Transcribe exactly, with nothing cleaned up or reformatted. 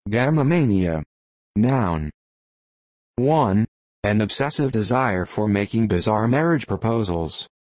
Gamomania. Noun. one. An obsessive desire for making bizarre marriage proposals.